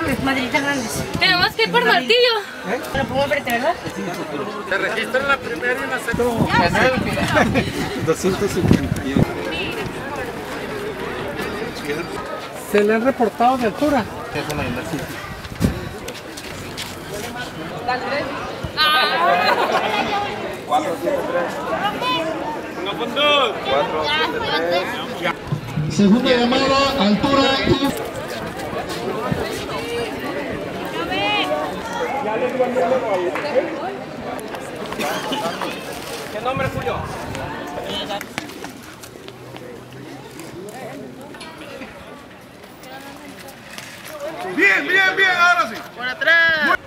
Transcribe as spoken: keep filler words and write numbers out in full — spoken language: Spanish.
maderitas grandes. Tenemos que ir por martillo. ¿Eh? Lo pongo frente, ¿verdad? Se registra en la primera y en la segunda. doscientos cincuenta y uno. Se le han reportado de altura. Es una inversión. cuatro siete tres. Uno con dos. cuatro siete tres. Segunda llamada, altura y... ¿Qué nombre, Julio? Bien, bien, bien, ahora sí. Por atrás.